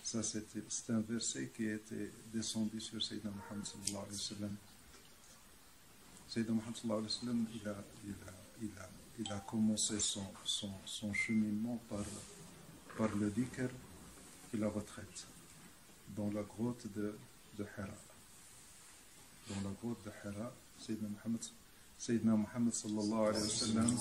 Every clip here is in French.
Ça, c'est un verset qui était descendu sur Sayyidina Muhammad sallallahu alayhi wa sallam. Sayyidina Muhammad sallallahu alayhi wa sallam, il a commencé son cheminement par le dhikr et la retraite dans la grotte de Hira. Dans la grotte de Hira, Sayyidina Muhammad sallallahu alayhi wa sallam,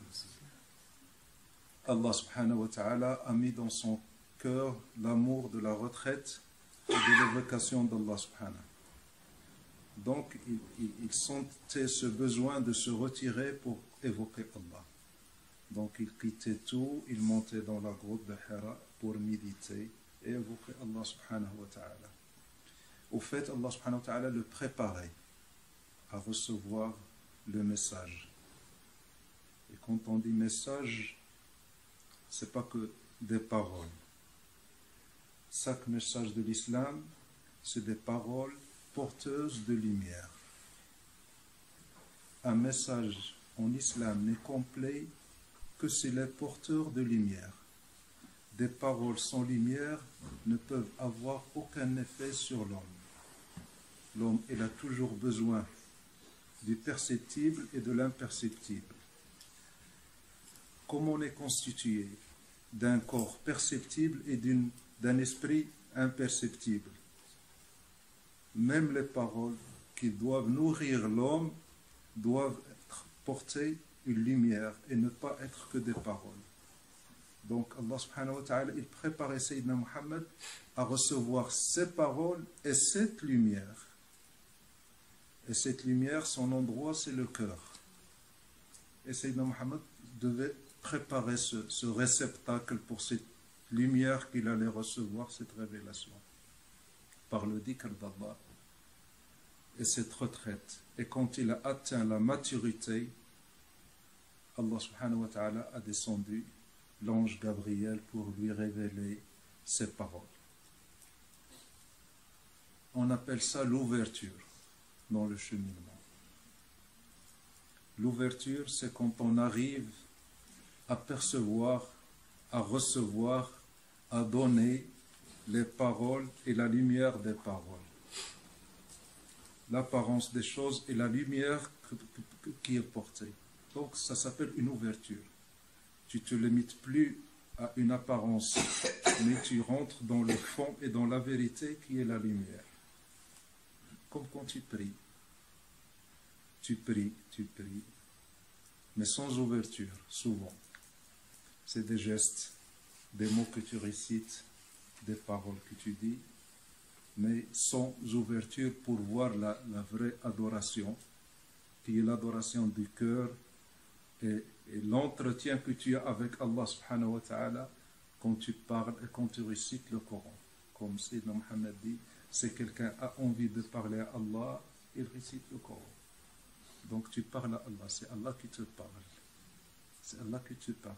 Allah subhanahu wa ta'ala a mis dans son cœur l'amour de la retraite et de l'évocation d'Allah subhanahu. Donc il sentait ce besoin de se retirer pour évoquer Allah. Donc il quittait tout, il montait dans la grotte de Hira pour méditer et évoquer Allah subhanahu wa ta'ala. Au fait, Allah subhanahu wa ta'ala le préparait à recevoir le message. Et quand on dit message, c'est pas que des paroles. Chaque message de l'islam, c'est des paroles porteuses de lumière. Un message en islam n'est complet que s'il est porteur de lumière. Des paroles sans lumière ne peuvent avoir aucun effet sur l'homme. L'homme, il a toujours besoin du perceptible et de l'imperceptible. Comme on est constitué d'un corps perceptible et d'un esprit imperceptible, même les paroles qui doivent nourrir l'homme doivent porter une lumière et ne pas être que des paroles. Donc Allah subhanahu wa ta'ala, il préparait Sayyidina Muhammad à recevoir ces paroles et cette lumière. Et cette lumière, son endroit, c'est le cœur. Et Sayyidina Muhammad devait préparer ce réceptacle pour cette lumière qu'il allait recevoir, cette révélation, par le dhikr d'Allah et cette retraite. Et quand il a atteint la maturité, Allah subhanahu wa ta'ala a descendu l'ange Gabriel pour lui révéler ses paroles. On appelle ça l'ouverture dans le cheminement. L'ouverture, c'est quand on arrive à percevoir, à recevoir, à donner les paroles et la lumière des paroles. L'apparence des choses et la lumière qui est portée. Donc ça s'appelle une ouverture. Tu ne te limites plus à une apparence, mais tu rentres dans le fond et dans la vérité qui est la lumière. Comme quand tu pries. Tu pries, mais sans ouverture, souvent. C'est des gestes, des mots que tu récites, des paroles que tu dis, mais sans ouverture pour voir la vraie adoration, qui est l'adoration du cœur et l'entretien que tu as avec Allah subhanahu wa ta'ala quand tu parles et quand tu récites le Coran. Comme Sayyidina Muhammad dit, si quelqu'un a envie de parler à Allah, il récite le Coran. Donc tu parles à Allah, c'est Allah qui te parle. C'est Allah qui te parle.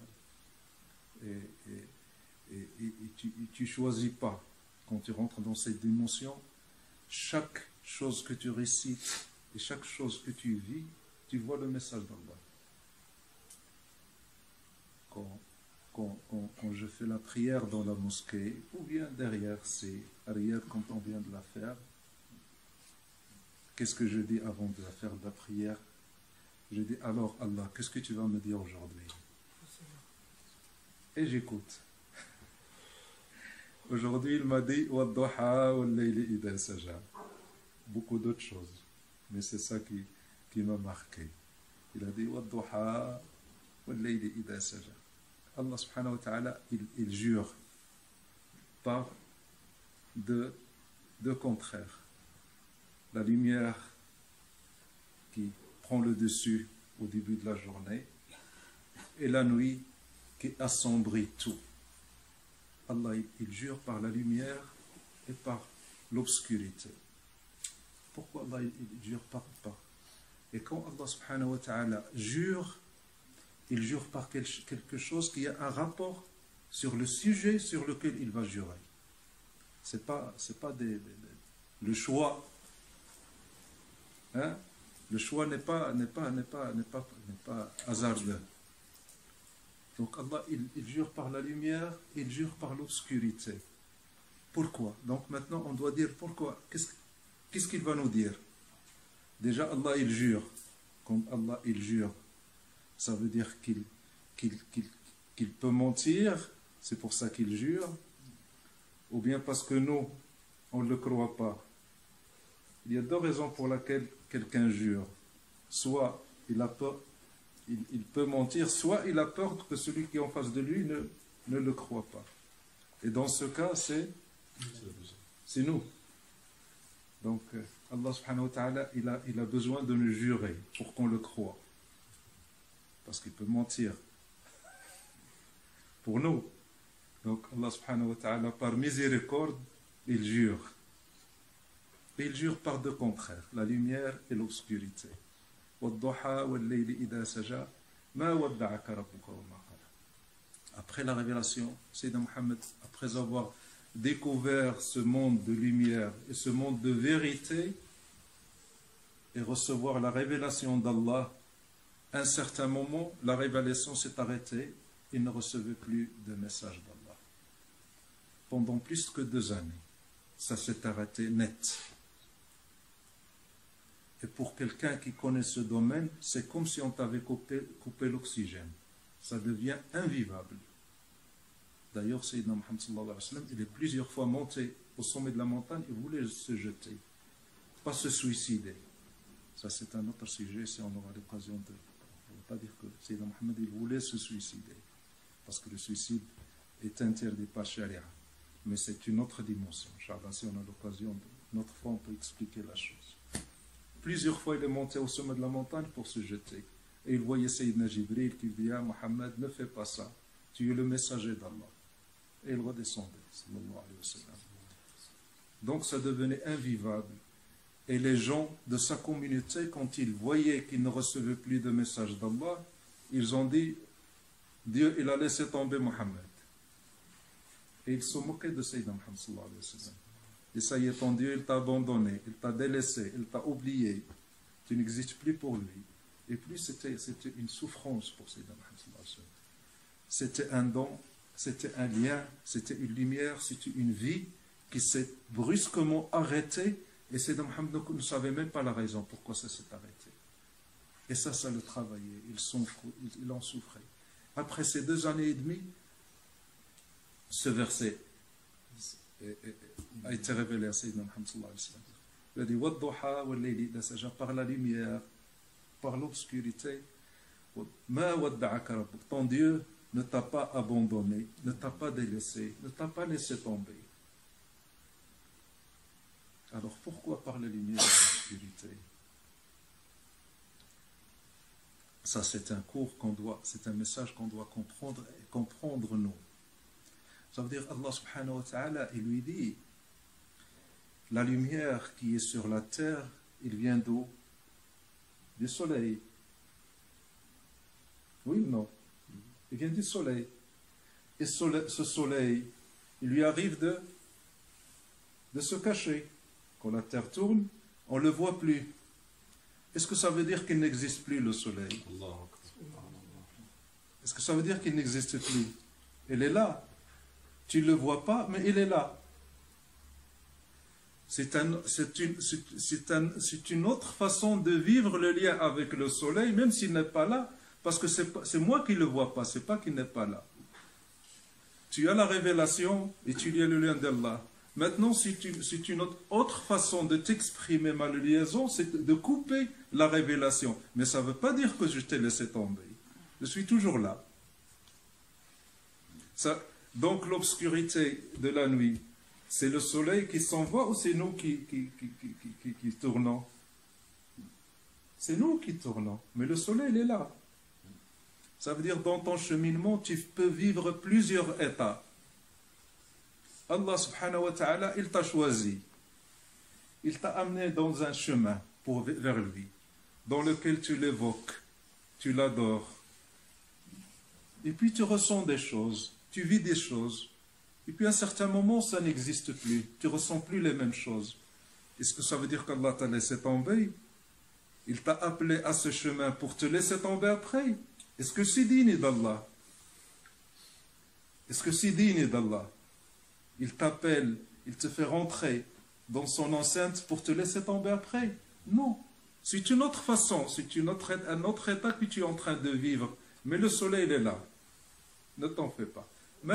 Et tu choisis pas. Quand tu rentres dans cette dimension, chaque chose que tu récites et chaque chose que tu vis, tu vois le message d'Allah. Quand je fais la prière dans la mosquée, ou bien derrière quand on vient de la faire, qu'est-ce que je dis avant de faire la prière? Je dis, alors Allah, qu'est-ce que tu vas me dire aujourd'hui? Et j'écoute. Aujourd'hui, il m'a dit beaucoup d'autres choses, mais c'est ça qui m'a marqué. Il a dit Allah subhanahu wa ta'ala, il jure par deux contraires. La lumière qui prend le dessus au début de la journée et la nuit qui assombrit tout. Allah, il jure par la lumière et par l'obscurité. Pourquoi Allah, il jure pas? Et quand Allah subhanahu wa ta'ala jure, il jure par quelque chose qui a un rapport sur le sujet sur lequel il va jurer. C'est pas le choix. Hein? Le choix n'est pas hasardeux. Donc Allah, il jure par la lumière, il jure par l'obscurité. Pourquoi? Donc maintenant, on doit dire pourquoi. Qu'est-ce qu'il va nous dire? Déjà, Allah, il jure. Quand Allah, il jure, ça veut dire qu'il peut mentir. C'est pour ça qu'il jure. Ou bien parce que nous, on ne le croit pas. Il y a deux raisons pour lesquelles quelqu'un jure. Soit il a peur, il peut mentir, soit il a peur que celui qui est en face de lui ne le croit pas. Et dans ce cas, c'est nous. Donc, Allah subhanahu wa ta'ala, il a besoin de nous jurer pour qu'on le croie. Parce qu'il peut mentir. Pour nous. Donc, Allah subhanahu wa ta'ala, par miséricorde, il jure. Et il jure par deux contraires, la lumière et l'obscurité. Après la révélation, Sayyidina Muhammad, après avoir découvert ce monde de lumière et ce monde de vérité, et recevoir la révélation d'Allah, à un certain moment, la révélation s'est arrêtée, il ne recevait plus de message d'Allah. Pendant plus que 2 années, ça s'est arrêté net. Et pour quelqu'un qui connaît ce domaine, c'est comme si on t'avait coupé l'oxygène. Ça devient invivable. D'ailleurs, Sayyidina Muhammad sallallahu alayhi wa sallam, il est plusieurs fois monté au sommet de la montagne et voulait se jeter, pas se suicider. Ça, c'est un autre sujet, si on aura l'occasion de... On ne va pas dire que Sayyidina Muhammad, il voulait se suicider, parce que le suicide est interdit par Sharia. Mais c'est une autre dimension. Inch'Allah, si on a l'occasion, une autre fois, on peut expliquer la chose. Plusieurs fois, il est monté au sommet de la montagne pour se jeter. Et il voyait Sayyidina Jibril qui dit, ah, Mohammed, ne fais pas ça. Tu es le messager d'Allah. Et il redescendait. Sallallahu alayhi wa sallam. Donc, ça devenait invivable. Et les gens de sa communauté, quand ils voyaient qu'ils ne recevaient plus de message d'Allah, ils ont dit, Dieu, il a laissé tomber Mohammed. Et ils se moquaient de Sayyidina Muhammad sallallahu alayhi wa sallam. Et ça y est, ton Dieu, il t'a abandonné, il t'a délaissé, il t'a oublié. Tu n'existes plus pour lui. Et puis c'était une souffrance pour Sayyidina Muhammad sallallahu alayhi wa sallam. C'était un don, c'était un lien, c'était une lumière, c'était une vie qui s'est brusquement arrêtée. Et Sayyidina Muhammad ne savait même pas la raison pourquoi ça s'est arrêté. Et ça le travaillait, il en souffrait. Après ces 2 années et demie, ce verset a été révélé à Sayyidina Muhammad sallallahu alayhi wa sallam. Il a dit Wadduha wal layli idha saja, par la lumière, par l'obscurité. Ma wadda'aka rabbuk, ton Dieu ne t'a pas abandonné, ne t'a pas délaissé, ne t'a pas laissé tomber. Alors pourquoi par la lumière et l'obscurité? Ça, c'est un cours c'est un message qu'on doit comprendre nous. Ça veut dire Allah subhanahu wa ta'ala, il lui dit, la lumière qui est sur la terre, il vient d'où? Du soleil. Oui ou non? Il vient du soleil. Et ce soleil, il lui arrive de se cacher. Quand la terre tourne, on ne le voit plus. Est-ce que ça veut dire qu'il n'existe plus le soleil? Est-ce que ça veut dire qu'il n'existe plus? Il est là. Tu ne le vois pas, mais il est là. C'est une autre façon de vivre le lien avec le soleil, même s'il n'est pas là, parce que c'est moi qui ne le vois pas, c'est pas qu'il n'est pas là. Tu as la révélation et tu lis le lien d'Allah. Maintenant, c'est une autre façon de t'exprimer ma liaison, c'est de couper la révélation. Mais ça ne veut pas dire que je t'ai laissé tomber. Je suis toujours là. Donc l'obscurité de la nuit, c'est le soleil qui s'en va ou c'est nous qui tournons? C'est nous qui tournons, mais le soleil il est là. Ça veut dire dans ton cheminement, tu peux vivre plusieurs états. Allah subhanahu wa ta'ala, il t'a choisi. Il t'a amené dans un chemin vers lui, dans lequel tu l'évoques, tu l'adores. Et puis tu ressens des choses, tu vis des choses. Et puis à un certain moment, ça n'existe plus. Tu ne ressens plus les mêmes choses. Est-ce que ça veut dire qu'Allah t'a laissé tomber? Il t'a appelé à ce chemin pour te laisser tomber après? Est-ce que c'est digne d'Allah? Est-ce que c'est digne d'Allah? Il t'appelle, Il te fait rentrer dans son enceinte pour te laisser tomber après. Non. C'est une autre façon, c'est un autre état que tu es en train de vivre. Mais le soleil, il est là. Ne t'en fais pas.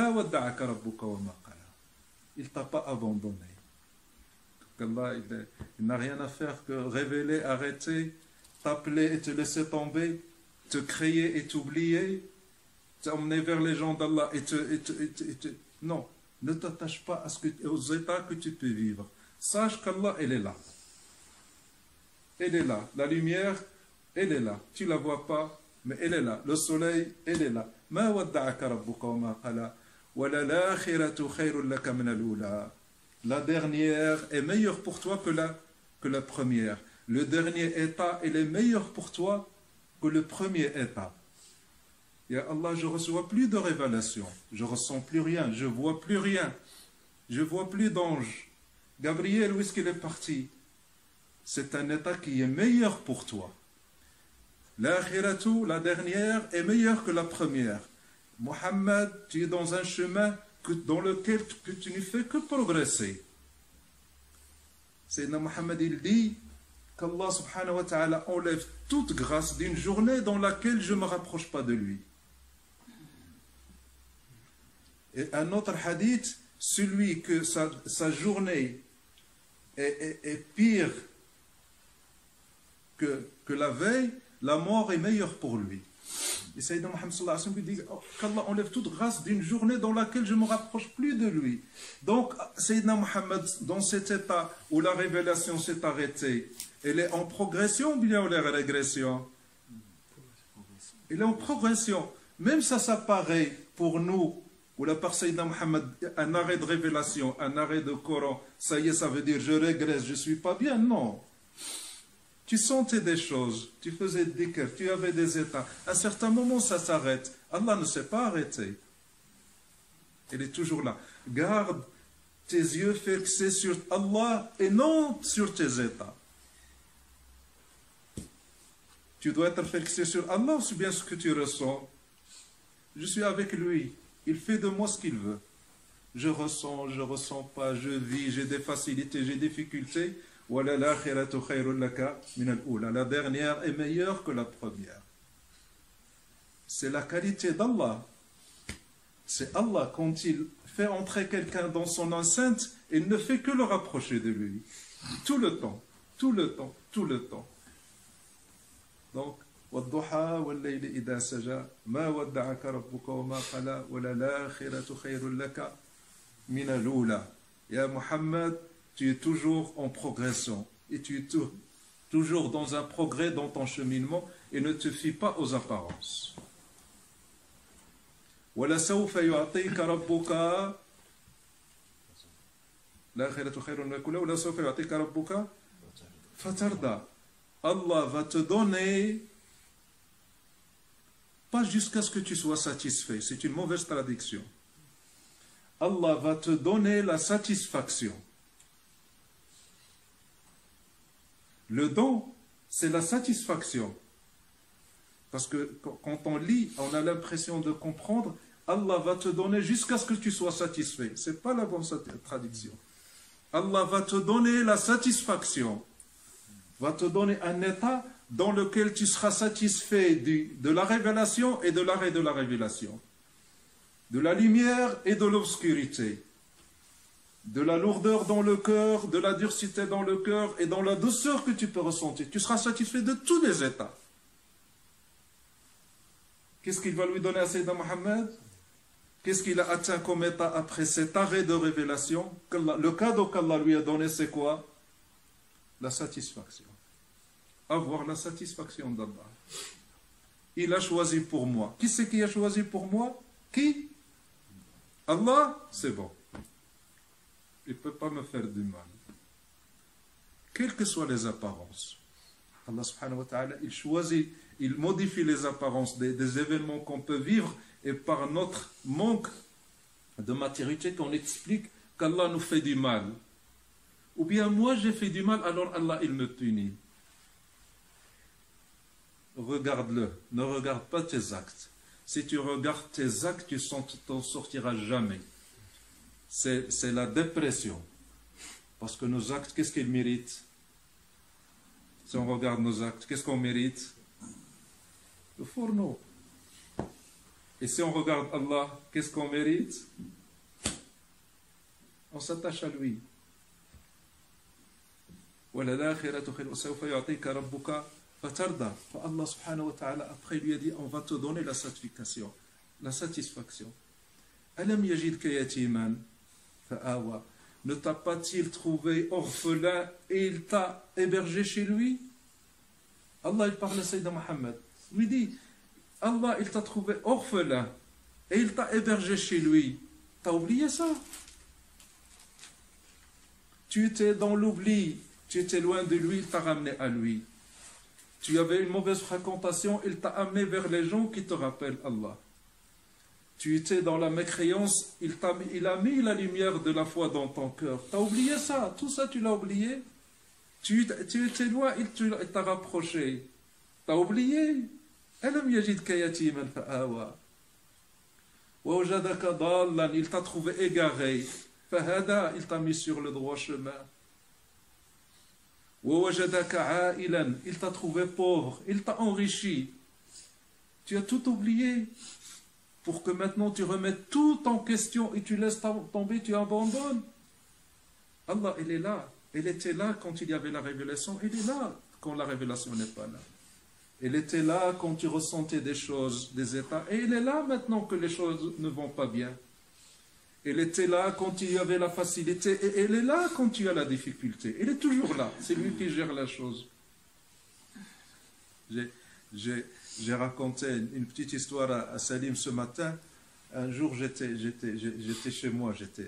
Il ne t'a pas abandonné. Allah, il n'a rien à faire que révéler, arrêter, t'appeler et te laisser tomber, te créer et t'oublier, t'emmener vers les gens d'Allah Non, ne t'attache pas aux états que tu peux vivre. Sache qu'Allah, elle est là. Elle est là. La lumière, elle est là. Tu ne la vois pas, mais elle est là. Le soleil, elle est là. Ma wadda'aka rabbuka wa ma qala. Wa la l'akhiratu khayrun laka min al-ula. La dernière est meilleure pour toi que la première. Le dernier état, il est meilleur pour toi que le premier état. Ya Allah, je ne reçois plus de révélation. Je ne ressens plus rien. Je ne vois plus rien. Je ne vois plus d'ange. Gabriel, où est-ce qu'il est parti? C'est un état qui est meilleur pour toi. L'akhiratu, la dernière, est meilleure que la première. Mohammed, tu es dans un chemin dans lequel tu ne fais que progresser. Sayyidina Mohammed, il dit qu'Allah subhanahu wa ta'ala enlève toute grâce d'une journée dans laquelle je ne me rapproche pas de lui. Et un autre hadith, celui que sa journée est pire que la veille, la mort est meilleure pour lui. Et Sayyidina Muhammad sallallahu alayhi wa sallam dit qu'Allah enlève toute grâce d'une journée dans laquelle je ne me rapproche plus de lui. Donc, Sayyidina Muhammad, dans cet état où la révélation s'est arrêtée, elle est en progression ou bien elle est en régression? Elle est en progression. Même ça paraît pour nous, où la part Sayyidina Muhammad, un arrêt de révélation, un arrêt de Coran, ça y est, ça veut dire je régresse, je ne suis pas bien. Non. Tu sentais des choses, tu faisais des cœurs, tu avais des états. À un certain moment, ça s'arrête. Allah ne s'est pas arrêté. Il est toujours là. Garde tes yeux fixés sur Allah et non sur tes états. Tu dois être fixé sur Allah ou bien ce que tu ressens. Je suis avec lui. Il fait de moi ce qu'il veut. Je ressens pas, je vis, j'ai des facilités, j'ai des difficultés. La dernière est meilleure que la première. C'est la qualité d'Allah. C'est Allah, quand il fait entrer quelqu'un dans son enceinte, il ne fait que le rapprocher de lui. Tout le temps, tout le temps, tout le temps. Donc, وَالضُّحَى وَاللَّيْلِ إِذَا سَجَى مَا وَدَّعَكَ رَبُّكَ وَمَا قَلَى وَلَلْآخِرَةُ خَيْرٌ لَكَ مِنَ الْأُولَى. Ya Muhammad, tu es toujours en progression et tu es toujours dans un progrès dans ton cheminement et ne te fie pas aux apparences. وَلَسَوْفَ يُعْطِيكَ رَبُّكَ الْآخِرَةُ خَيْرٌ لَكَ وَلَسَوْفَ يُعْطِيكَ رَبُّكَ فَتَرْضَى. Allah va te donner, pas jusqu'à ce que tu sois satisfait, c'est une mauvaise traduction. Allah va te donner la satisfaction. Le don, c'est la satisfaction. Parce que quand on lit, on a l'impression de comprendre, Allah va te donner jusqu'à ce que tu sois satisfait. Ce n'est pas la bonne traduction. Allah va te donner la satisfaction. Va te donner un état dans lequel tu seras satisfait de la révélation et de l'arrêt de la révélation. De la lumière et de l'obscurité. De la lourdeur dans le cœur, de la durcité dans le cœur et dans la douceur que tu peux ressentir. Tu seras satisfait de tous les états. Qu'est-ce qu'il va lui donner à Sayyidina Muhammad? Qu'est-ce qu'il a atteint comme état après cet arrêt de révélation? Le cadeau qu'Allah lui a donné, c'est quoi? La satisfaction. Avoir la satisfaction d'Allah. Il a choisi pour moi. Qui c'est qui a choisi pour moi? Qui? Allah, c'est bon. Il ne peut pas me faire du mal. Quelles que soient les apparences. Allah subhanahu wa ta'ala, il choisit, il modifie les apparences des événements qu'on peut vivre et par notre manque de maturité qu'on explique qu'Allah nous fait du mal. Ou bien moi j'ai fait du mal, alors Allah il me punit. Regarde-le, ne regarde pas tes actes. Si tu regardes tes actes, tu t'en sortiras jamais. C'est la dépression. Parce que nos actes, qu'est-ce qu'ils méritent? Si on regarde nos actes, qu'est-ce qu'on mérite? Le fourneau. Et si on regarde Allah, qu'est-ce qu'on mérite? On s'attache à lui. Allah subhanahu wa ta'ala après lui a dit on va te donner la satisfaction. La satisfaction. Alam yajidka yatiman fa'awa. Ne t'a pas-il trouvé orphelin et il t'a hébergé chez lui? Allah il parle à Sayyidina Muhammad. Il lui dit Allah il t'a trouvé orphelin et il t'a hébergé chez lui. T'as oublié ça? Tu étais dans l'oubli, tu étais loin de lui, il t'a ramené à lui. Tu avais une mauvaise fréquentation, il t'a amené vers les gens qui te rappellent Allah. Tu étais dans la mécréance, il a mis la lumière de la foi dans ton cœur. Tu as oublié ça, tout ça tu l'as oublié. Tu étais loin, il t'a rapproché. Tu as oublié. Alam yajidka yatiman fa'awa. Wa wajadaka dallan, il t'a trouvé égaré. Fahada, il t'a mis sur le droit chemin. Wa wajadaka a'ilan, il t'a trouvé pauvre, il t'a enrichi. Tu as tout oublié. Pour que maintenant tu remettes tout en question et tu laisses tomber, tu abandonnes. Allah, il est là. Il était là quand il y avait la révélation. Il est là quand la révélation n'est pas là. Il était là quand tu ressentais des choses, des états. Et il est là maintenant que les choses ne vont pas bien. Il était là quand il y avait la facilité. Et il est là quand tu as la difficulté. Il est toujours là. C'est lui qui gère la chose. J'ai raconté une petite histoire à Salim ce matin. Un jour, j'étais chez moi, j'étais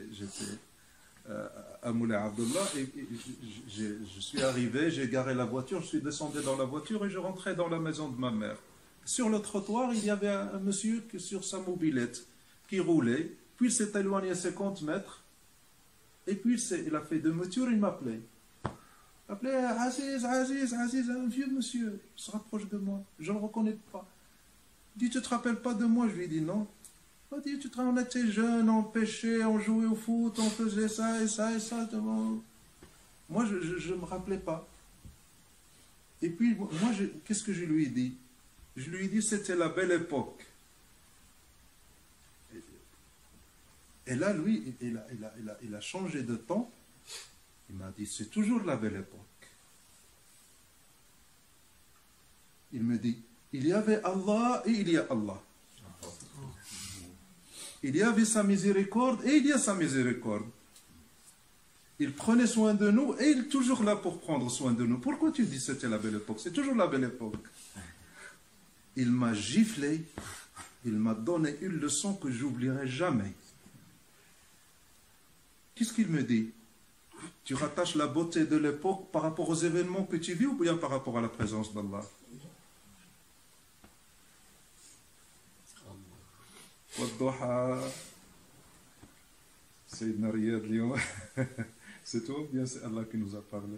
à Moulay Abdullah, et je suis arrivé, j'ai garé la voiture, je suis descendu dans la voiture et je rentrais dans la maison de ma mère. Sur le trottoir, il y avait un monsieur sur sa mobilette qui roulait, puis il s'est éloigné à 50 mètres, et puis il a fait demi-tour, il m'appelait. Appelez Aziz, un vieux monsieur, il se rapproche de moi, je ne le reconnais pas. Il dit, tu ne te rappelles pas de moi? Je lui dis non. Il dit, on était jeunes, on pêchait, on jouait au foot, on faisait ça et ça et ça. Moi, je ne me rappelais pas. Et puis, moi, qu'est-ce que je lui ai dit? Je lui ai dit, c'était la belle époque. Et là, lui, il a changé de temps. Il m'a dit, c'est toujours la belle époque. Il me dit, il y avait Allah et il y a Allah. Il y avait sa miséricorde et il y a sa miséricorde. Il prenait soin de nous et il est toujours là pour prendre soin de nous. Pourquoi tu dis que c'était la belle époque? C'est toujours la belle époque. Il m'a giflé, il m'a donné une leçon que j'oublierai jamais. Qu'est-ce qu'il me dit? Tu rattaches la beauté de l'époque par rapport aux événements que tu vis ou bien par rapport à la présence d'Allah? Sayyidina Riyad Lyon. C'est toi ou bien c'est Allah qui nous a parlé?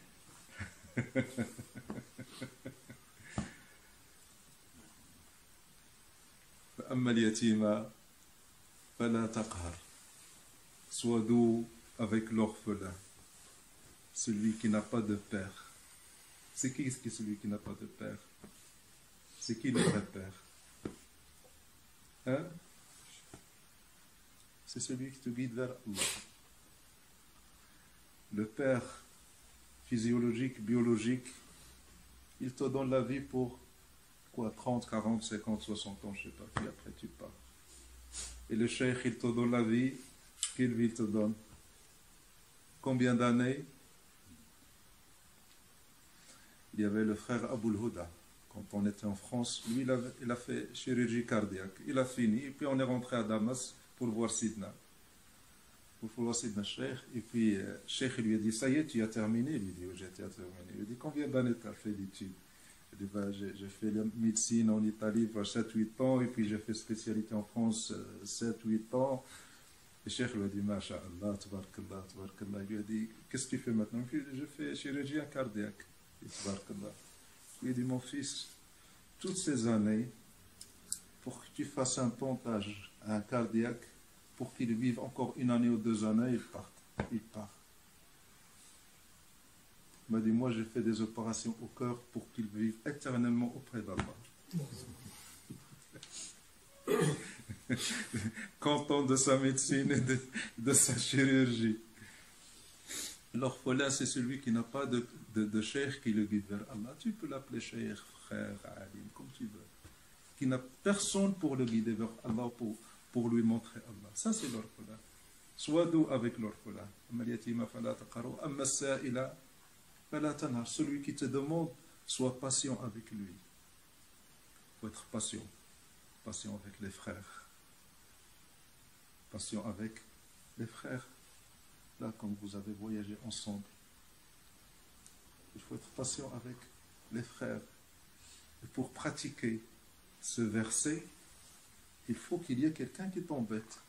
فأما اليتيم فلا تقهر. Sois doux avec l'orphelin, celui qui n'a pas de père. C'est qui celui qui n'a pas de père? C'est qui le vrai père? Hein? C'est celui qui te guide vers Allah. Le père physiologique, biologique, il te donne la vie pour quoi? 30, 40, 50, 60 ans, je ne sais pas, puis après tu pars. Et le cheikh, il te donne la vie, quelle vie il te donne? Combien d'années? Il y avait le frère Aboul Houda. Quand on était en France, lui, il a fait chirurgie cardiaque. Il a fini, et puis on est rentré à Damas pour voir Sidna. Pour voir Sidna Cheikh. Et puis, Cheikh lui a dit, ça y est, tu as terminé? Il lui dit, oui, j'ai terminé. Il lui dit, combien d'années tu as fait d'études? Il dit, ben, j'ai fait la médecine en Italie pour 7-8 ans, et puis j'ai fait spécialité en France 7-8 ans. Et Cheikh lui a dit, Masha'Allah, tabarakallah, tabarakallah. Il lui a dit, qu'est-ce que tu fais maintenant? Il dit, je fais chirurgie cardiaque. Tabarakallah. Il dit, mon fils, toutes ces années, pour que tu fasses un pontage à un cardiaque, pour qu'il vive encore une année ou 2 années, il part. Il m'a dit, moi j'ai fait des opérations au cœur pour qu'il vive éternellement auprès d'Allah. Content de sa médecine et de sa chirurgie. L'orphelin, c'est celui qui n'a pas de cheikh qui le guide vers Allah. Tu peux l'appeler cheikh, frère, alim, comme tu veux. Qui n'a personne pour le guider vers Allah, pour lui montrer Allah. Ça, c'est l'orphelin. Sois doux avec l'orphelin. Celui qui te demande, sois patient avec lui. Il faut être patient. Patient avec les frères. Patient avec les frères. Là, comme vous avez voyagé ensemble, il faut être patient avec les frères. Et pour pratiquer ce verset, il faut qu'il y ait quelqu'un qui t'embête.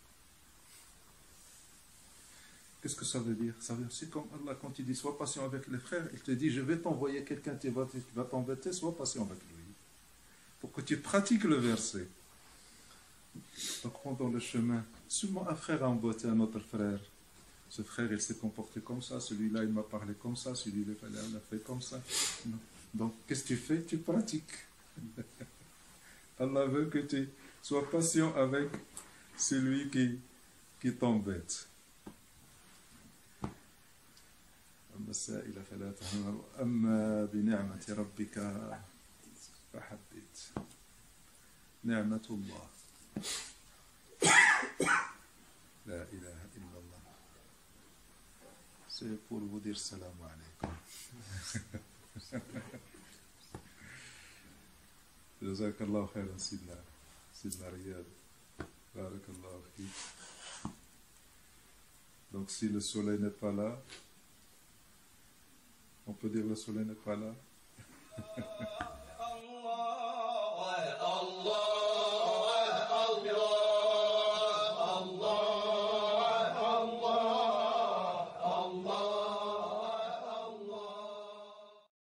Qu'est-ce que ça veut dire? Ça veut dire, c'est comme Allah, quand il dit sois patient avec les frères, il te dit je vais t'envoyer quelqu'un qui va t'embêter, sois patient avec lui. Pour que tu pratiques le verset. Donc pendant le chemin, souvent un frère a embêté un autre frère. Ce frère, il s'est comporté comme ça, celui-là, il m'a parlé comme ça, celui-là, il a fait comme ça. Non. Donc, qu'est-ce que tu fais? Tu pratiques. Allah veut que tu sois patient avec celui qui t'embête. أما بنعمة ربك فحدث نعمة الله لا إله إلا الله. C'est pour vous dire salam alaikum. Jazakallah khairan Sidna Riyad. Barakallah fik. Donc si le soleil n'est pas là, on peut dire le soleil n'est pas là.